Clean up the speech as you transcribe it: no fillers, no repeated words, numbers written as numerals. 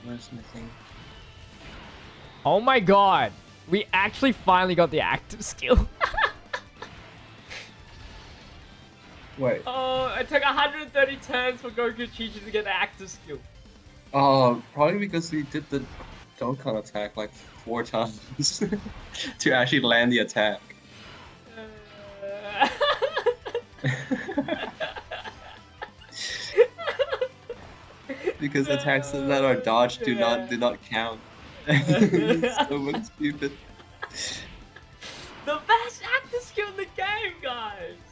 Where's my thing? Oh my god. We actually finally got the active skill. Wait. Oh, it took 130 turns for Goku Chi-Chi to get the active skill. Oh, probably because we did the Dokkan attack like 4 times to actually land the attack. Because attacks that are dodged do not count. It's so much stupid. The best active skill in the game, guys!